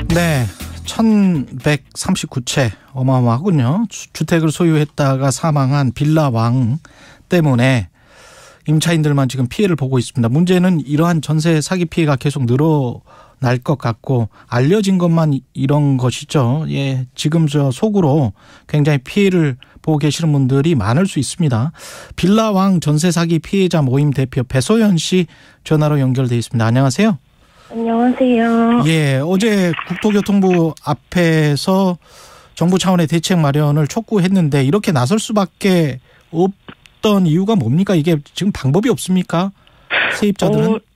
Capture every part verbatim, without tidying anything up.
네, 천백삼십구 채 어마어마하군요. 주택을 소유했다가 사망한 빌라왕 때문에 임차인들만 지금 피해를 보고 있습니다. 문제는 이러한 전세 사기 피해가 계속 늘어날 것 같고 알려진 것만 이런 것이죠. 예, 지금 저 속으로 굉장히 피해를 보고 계시는 분들이 많을 수 있습니다. 빌라왕 전세 사기 피해자 모임 대표 배소연 씨 전화로 연결돼 있습니다. 안녕하세요. 안녕하세요. 예, 어제 국토교통부 앞에서 정부 차원의 대책 마련을 촉구했는데 이렇게 나설 수밖에 없던 이유가 뭡니까? 이게 지금 방법이 없습니까? 세입자들은? 어,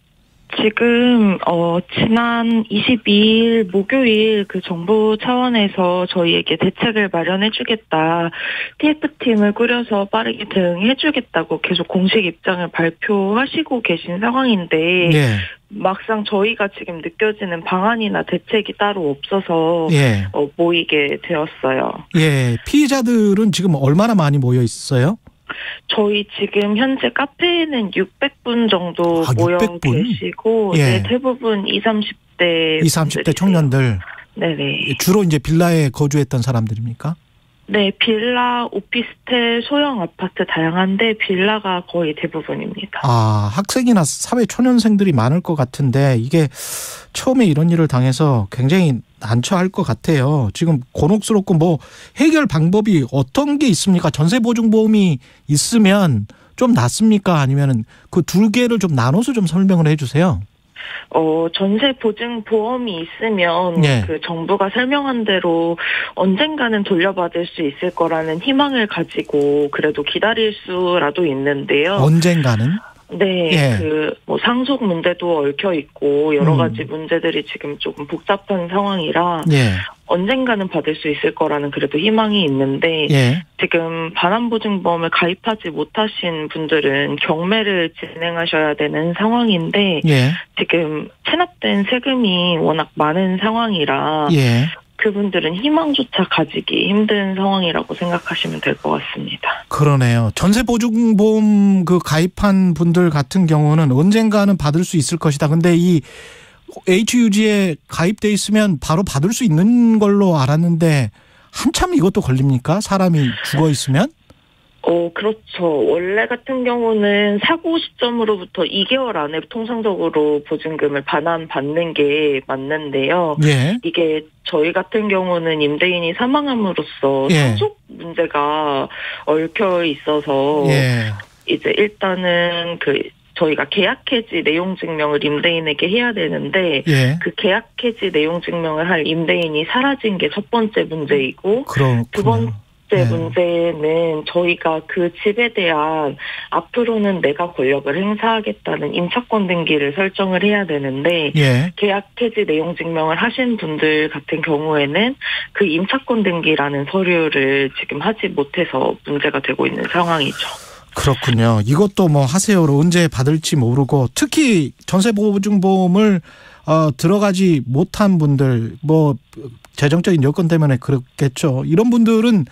지금 어 지난 이십이일 목요일 그 정부 차원에서 저희에게 대책을 마련해주겠다, 티에프팀을 꾸려서 빠르게 대응해주겠다고 계속 공식 입장을 발표하시고 계신 상황인데 예. 막상 저희가 지금 느껴지는 방안이나 대책이 따로 없어서 예. 어, 모이게 되었어요. 예, 피해자들은 지금 얼마나 많이 모여 있어요? 저희 지금 현재 카페에는 육백 분 정도 아, 모여 육백 분? 계시고, 예. 네, 대부분 이십, 삼십 대 이십, 삼십 대 청년들. 네네. 주로 이제 빌라에 거주했던 사람들입니까? 네, 빌라, 오피스텔, 소형 아파트 다양한데 빌라가 거의 대부분입니다. 아, 학생이나 사회 초년생들이 많을 것 같은데 이게 처음에 이런 일을 당해서 굉장히 난처할 것 같아요. 지금 곤혹스럽고 뭐 해결 방법이 어떤 게 있습니까? 전세보증보험이 있으면 좀 낫습니까? 아니면 그 두 개를 좀 나눠서 좀 설명을 해 주세요. 어, 전세 보증 보험이 있으면 예. 그 정부가 설명한 대로 언젠가는 돌려받을 수 있을 거라는 희망을 가지고 그래도 기다릴 수라도 있는데요. 언젠가는? 네, 예. 그, 뭐, 상속 문제도 얽혀 있고, 여러 음. 가지 문제들이 지금 조금 복잡한 상황이라, 예. 언젠가는 받을 수 있을 거라는 그래도 희망이 있는데, 예. 지금 반환보증보험을 가입하지 못하신 분들은 경매를 진행하셔야 되는 상황인데, 예. 지금 체납된 세금이 워낙 많은 상황이라, 예. 그분들은 희망조차 가지기 힘든 상황이라고 생각하시면 될 것 같습니다. 그러네요. 전세보증보험 그 가입한 분들 같은 경우는 언젠가는 받을 수 있을 것이다. 근데 이 에이치유지에 가입돼 있으면 바로 받을 수 있는 걸로 알았는데 한참 이것도 걸립니까? 사람이 죽어 있으면? 어, 그렇죠. 원래 같은 경우는 사고 시점으로부터 이 개월 안에 통상적으로 보증금을 반환받는 게 맞는데요. 예. 이게 저희 같은 경우는 임대인이 사망함으로써 예. 상속 문제가 얽혀 있어서 예. 이제 일단은 그 저희가 계약 해지 내용 증명을 임대인에게 해야 되는데 예. 그 계약 해지 내용 증명을 할 임대인이 사라진 게 첫 번째 문제이고, 그렇군요. 두 번째 네. 문제는 저희가 그 집에 대한 앞으로는 내가 권력을 행사하겠다는 임차권 등기를 설정을 해야 되는데, 예. 계약 해지 내용 증명을 하신 분들 같은 경우에는 그 임차권 등기라는 서류를 지금 하지 못해서 문제가 되고 있는 상황이죠. 그렇군요. 이것도 뭐 하세요로 언제 받을지 모르고, 특히 전세보증보험을 어, 들어가지 못한 분들, 뭐 재정적인 여건 때문에 그렇겠죠. 이런 분들은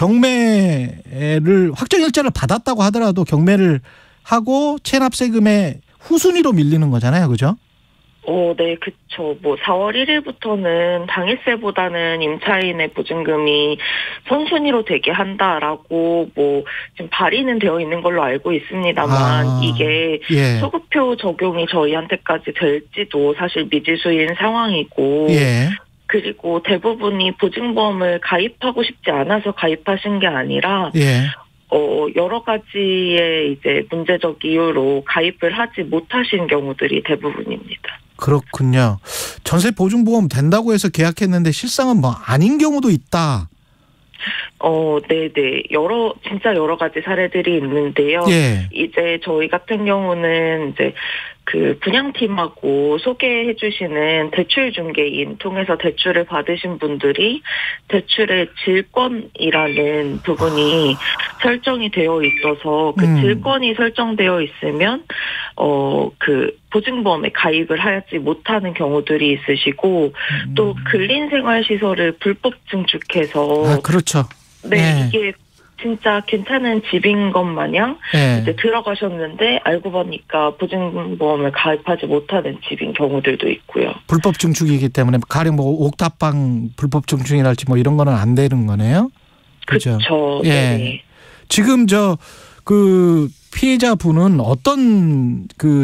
경매를 확정일자를 받았다고 하더라도 경매를 하고 체납세금의 후순위로 밀리는 거잖아요. 그죠? 어, 네, 그쵸. 뭐, 사월 일일부터는 당일세보다는 임차인의 보증금이 선순위로 되게 한다라고, 뭐, 지금 발의는 되어 있는 걸로 알고 있습니다만, 아, 이게 예. 소급표 적용이 저희한테까지 될지도 사실 미지수인 상황이고, 예. 그리고 대부분이 보증보험을 가입하고 싶지 않아서 가입하신 게 아니라, 예. 어, 여러 가지의 이제 문제적 이유로 가입을 하지 못하신 경우들이 대부분입니다. 그렇군요. 전세보증보험 된다고 해서 계약했는데 실상은 뭐 아닌 경우도 있다. 어, 네네. 여러, 진짜 여러 가지 사례들이 있는데요. 예. 이제 저희 같은 경우는 이제 그 분양팀하고 소개해 주시는 대출 중개인 통해서 대출을 받으신 분들이 대출의 질권이라는 부분이 설정이 되어 있어서 그 음. 질권이 설정되어 있으면 어, 그 보증보험에 가입을 하지 못하는 경우들이 있으시고 음. 또 근린생활시설을 불법 증축해서 아, 그렇죠. 네, 네. 이게 진짜 괜찮은 집인 것 마냥 예. 이제 들어가셨는데 알고 보니까 보증보험을 가입하지 못하는 집인 경우들도 있고요. 불법 증축이기 때문에 가령 뭐 옥탑방 불법 증축이랄지 뭐 이런 거는 안 되는 거네요. 그렇죠. 그렇죠. 예. 네. 지금 저 그 피해자분은 어떤 그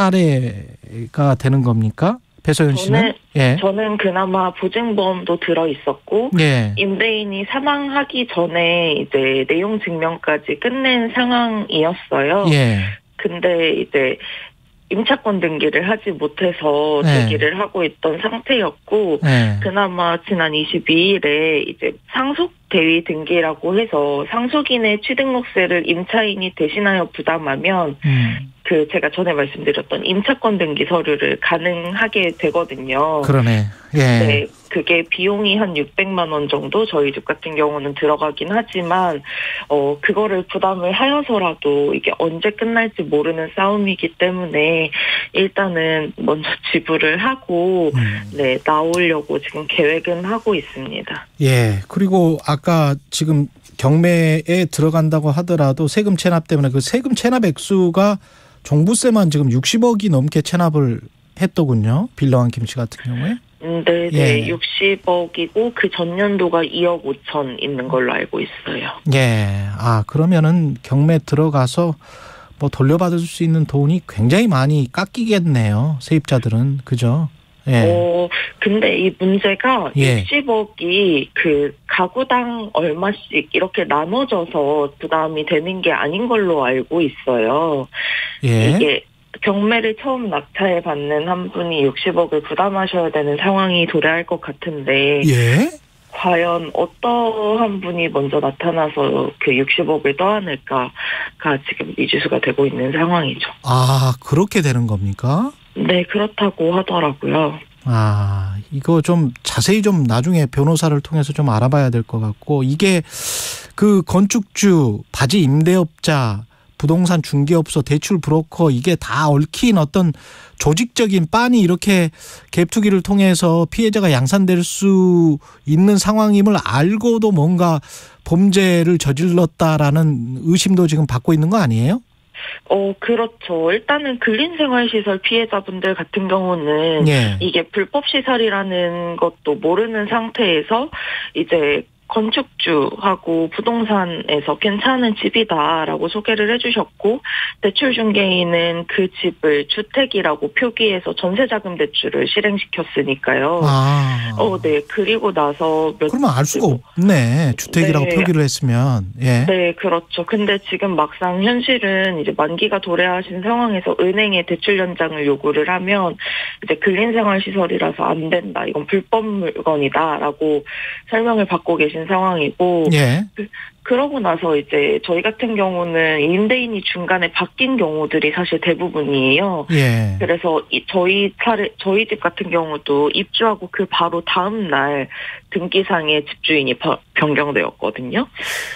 사례가 되는 겁니까? 배소연 씨는? 저는, 예. 저는 그나마 보증보험도 들어 있었고, 예. 임대인이 사망하기 전에 이제 내용 증명까지 끝낸 상황이었어요. 예. 근데 이제 임차권 등기를 하지 못해서 네. 대기를 하고 있던 상태였고, 예. 그나마 지난 이십이일에 이제 상속 대위 등기라고 해서 상속인의 취등록세를 임차인이 대신하여 부담하면 음. 그 제가 전에 말씀드렸던 임차권 등기 서류를 가능하게 되거든요. 그러네. 예. 네, 그게 비용이 한 육백만 원 정도 저희 집 같은 경우는 들어가긴 하지만 어 그거를 부담을 하여서라도 이게 언제 끝날지 모르는 싸움이기 때문에 일단은 먼저 지불을 하고 음. 네 나오려고 지금 계획은 하고 있습니다. 예. 그리고 아까 지금 경매에 들어간다고 하더라도 세금 체납 때문에 그 세금 체납 액수가 종부세만 지금 육십억이 넘게 체납을 했더군요. 빌라왕 김씨 같은 경우에. 네, 네. 예. 육십억이고 그 전년도가 이억 오천 있는 걸로 알고 있어요. 예. 아, 그러면은 경매 들어가서 뭐 돌려받을 수 있는 돈이 굉장히 많이 깎이겠네요. 세입자들은. 그죠? 예. 어, 근데 이 문제가 예. 육십억이 그 가구당 얼마씩 이렇게 나눠져서 부담이 되는 게 아닌 걸로 알고 있어요. 예. 이게 경매를 처음 낙찰 받는 한 분이 육십억을 부담하셔야 되는 상황이 도래할 것 같은데 예. 과연 어떠한 분이 먼저 나타나서 그 육십억을 떠안을까가 지금 미지수가 되고 있는 상황이죠. 아, 그렇게 되는 겁니까? 네, 그렇다고 하더라고요. 아, 이거 좀 자세히 좀 나중에 변호사를 통해서 좀 알아봐야 될 것 같고, 이게 그 건축주, 바지 임대업자, 부동산 중개업소, 대출 브로커 이게 다 얽힌 어떤 조직적인 빤이 이렇게 갭투기를 통해서 피해자가 양산될 수 있는 상황임을 알고도 뭔가 범죄를 저질렀다라는 의심도 지금 받고 있는 거 아니에요? 어, 그렇죠. 일단은 근린생활시설 피해자분들 같은 경우는 예. 이게 불법시설이라는 것도 모르는 상태에서 이제 건축주하고 부동산에서 괜찮은 집이다라고 소개를 해주셨고 대출중개인은 그 집을 주택이라고 표기해서 전세자금 대출을 실행시켰으니까요. 아. 어, 네. 그리고 나서 몇 그러면 알 수가 없네. 주택이라고 네. 표기를 했으면. 예. 네, 그렇죠. 근데 지금 막상 현실은 이제 만기가 도래하신 상황에서 은행에 대출 연장을 요구를 하면 이제 근린생활시설이라서 안 된다. 이건 불법 물건이다라고 설명을 받고 계신 상황이고 예. 그, 그러고 나서 이제 저희 같은 경우는 임대인이 중간에 바뀐 경우들이 사실 대부분이에요. 예. 그래서 이, 저희 차례, 저희 집 같은 경우도 입주하고 그 바로 다음 날 등기상의 집주인이 바, 변경되었거든요.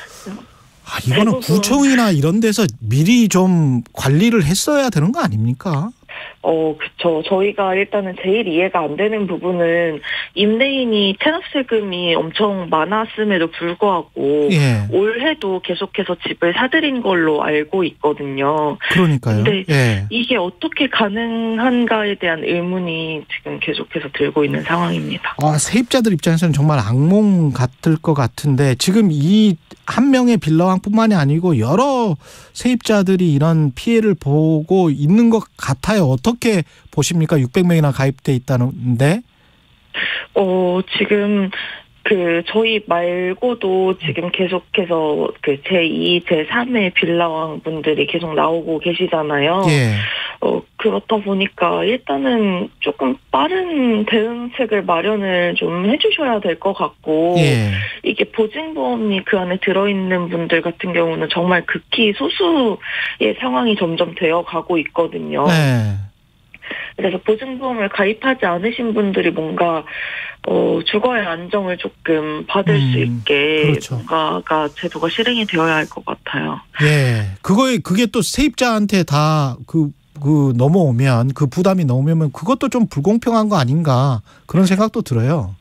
아, 이거는 대부분. 구청이나 이런 데서 미리 좀 관리를 했어야 되는 거 아닙니까? 어, 그쵸. 저희가 일단은 제일 이해가 안 되는 부분은 임대인이 체납세금이 엄청 많았음에도 불구하고 예. 올해도 계속해서 집을 사들인 걸로 알고 있거든요. 그러니까요. 근데 예. 이게 어떻게 가능한가에 대한 의문이 지금 계속해서 들고 있는 상황입니다. 아, 세입자들 입장에서는 정말 악몽 같을 것 같은데 지금 이 한 명의 빌라왕뿐만이 아니고 여러 세입자들이 이런 피해를 보고 있는 것 같아요. 어떻게 보십니까? 육백 명이나 가입돼 있다는데. 어, 지금 그 저희 말고도 지금 계속해서 그 제이, 제삼의 빌라왕 분들이 계속 나오고 계시잖아요. 예. 어, 그렇다 보니까 일단은 조금 빠른 대응책을 마련을 좀 해주셔야 될 것 같고, 예. 이게 보증보험이 그 안에 들어있는 분들 같은 경우는 정말 극히 소수의 상황이 점점 되어 가고 있거든요. 네. 그래서 보증보험을 가입하지 않으신 분들이 뭔가 어, 주거의 안정을 조금 받을 음, 수 있게 그렇죠. 뭔가가 제도가 실행이 되어야 할 것 같아요. 예. 그거에 그게 또 세입자한테 다 그 그 넘어오면 그 부담이 넘어오면 그것도 좀 불공평한 거 아닌가 그런 생각도 들어요.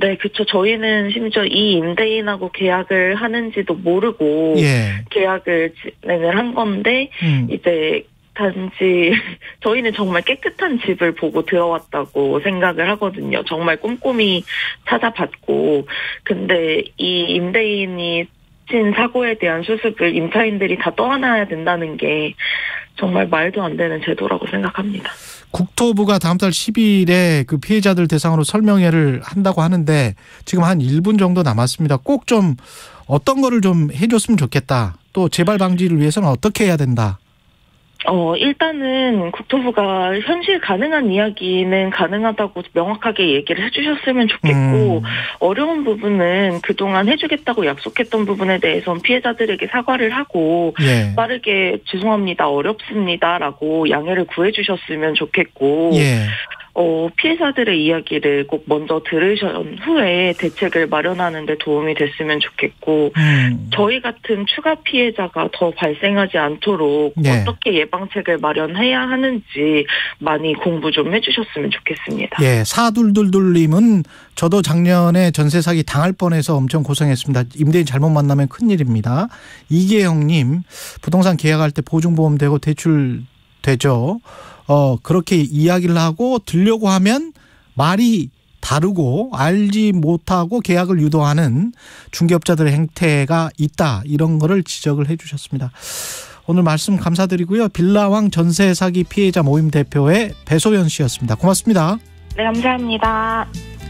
네, 그쵸. 저희는 심지어 이 임대인하고 계약을 하는지도 모르고 예. 계약을 진행을 한 건데 음. 이제 단지 저희는 정말 깨끗한 집을 보고 들어왔다고 생각을 하거든요. 정말 꼼꼼히 찾아봤고 근데 이 임대인이 친 사고에 대한 수습을 임차인들이 다 떠안아야 된다는 게 정말 말도 안 되는 제도라고 생각합니다. 국토부가 다음 달 십 일에 그 피해자들 대상으로 설명회를 한다고 하는데 지금 한 일 분 정도 남았습니다. 꼭 좀 어떤 거를 좀 해줬으면 좋겠다. 또 재발 방지를 위해서는 어떻게 해야 된다. 어, 일단은 국토부가 현실 가능한 이야기는 가능하다고 명확하게 얘기를 해주셨으면 좋겠고, 음. 어려운 부분은 그동안 해주겠다고 약속했던 부분에 대해서는 피해자들에게 사과를 하고, 예. 빠르게 죄송합니다, 어렵습니다라고 양해를 구해주셨으면 좋겠고, 예. 어, 피해자들의 이야기를 꼭 먼저 들으신 후에 대책을 마련하는 데 도움이 됐으면 좋겠고 음. 저희 같은 추가 피해자가 더 발생하지 않도록 네. 어떻게 예방책을 마련해야 하는지 많이 공부 좀 해주셨으면 좋겠습니다. 예, 사둘둘둘님은 저도 작년에 전세 사기 당할 뻔해서 엄청 고생했습니다. 임대인 잘못 만나면 큰일입니다. 이계영님, 부동산 계약할 때 보증보험 되고 대출 되죠. 어, 그렇게 이야기를 하고 들려고 하면 말이 다르고 알지 못하고 계약을 유도하는 중개업자들의 행태가 있다. 이런 거를 지적을 해 주셨습니다. 오늘 말씀 감사드리고요. 빌라왕 전세 사기 피해자 모임 대표의 배소연 씨였습니다. 고맙습니다. 네, 감사합니다.